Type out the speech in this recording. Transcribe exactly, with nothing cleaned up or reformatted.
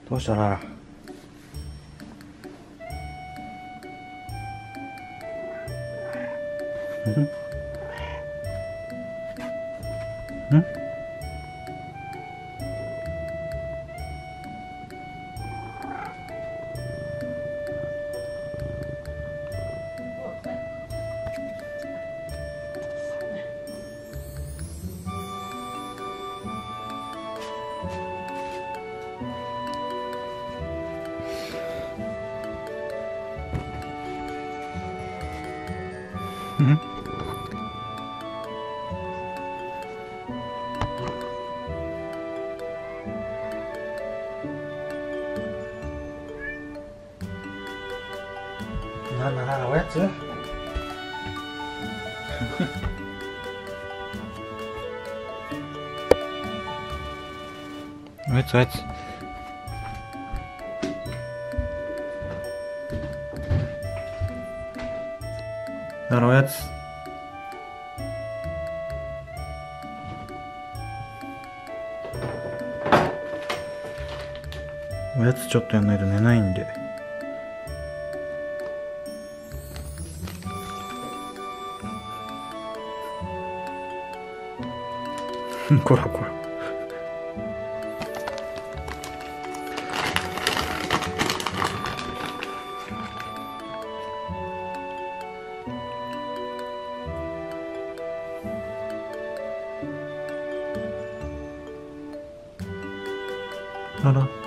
どうしたらんんんなんだなんだおやつおやつおやつならおやつおやつちょっとやんないと寝ないんでこらこらあら